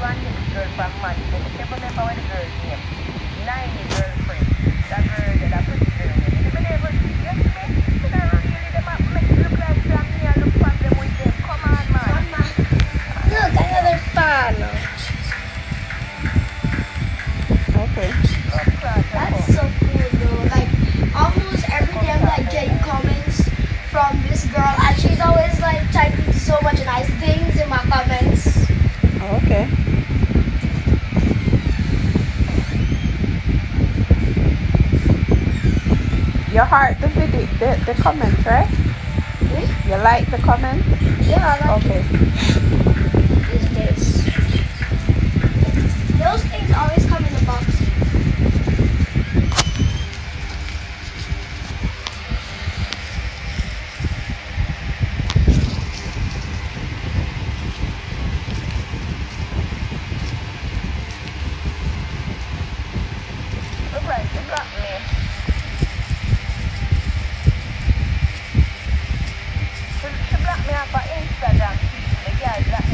this girl from Manchester. You can't remember what the girl's name. Nine girlfriend. That girl, that pretty girl. You never see me. You don't really them up make it look like from me and look problem with them. Come on, man. Look, another fan. Okay. That's so cool though. Like almost every day I'm like getting comments from this girl and she's always like typing so much nice things in my comments. Okay. You heart the video, the comment, right? Hmm? You like the comment? Yeah, I like Okay. these days. Those things always come in a box. Look like she got me. She blocked me off of Instagram. The girl blocked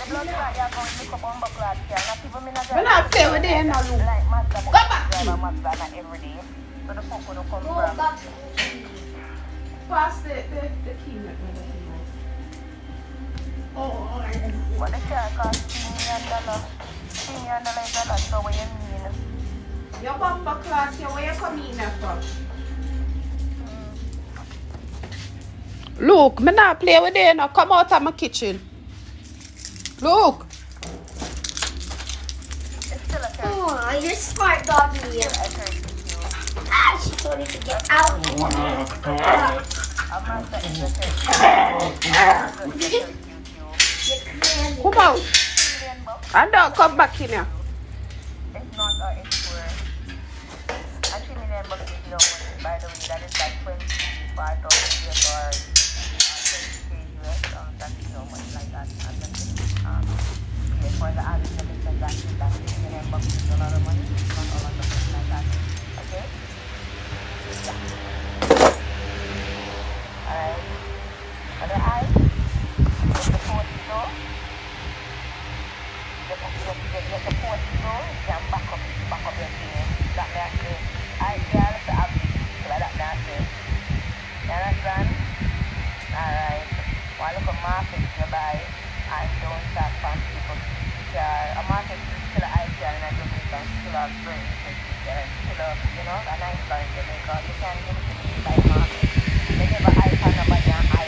blood clot, you're going to look up on clot here. Now people may not When I play with them, no look. like master, Go back. drive a master not every day. So the fuck will come Go from. back. Pass the key. But the car cost $3 million. $3 million is a lot, so what you mean? Your bumper cloth here, where you come in from? Look, me not play with them now. Come out of my kitchen. Look. It's still a car. Oh, you're smart, doggy. I heard you. Ah, she told me to get out. A master is a car. You Come out. $3 million. And don't come back in here. It's not or it's for and $3 million is no money, by the way. That is like 25,000 US or 20K US. That is no money like that. I'm just saying, for the average citizen, that $3 million is a lot of money. It's not a lot of money like that. Okay? Yeah. Alright. Other eye. The fourth door. You support it though, you can back up your thing. That may I say, I girl, so I big people like that may I say. You understand? Alright. While look at market you buy and don't start from people. A market is still an eye care and I don't think I'm still a brain. Still a, you know, a nice line to make up. You can give it to me by market. They never eye for nobody and eye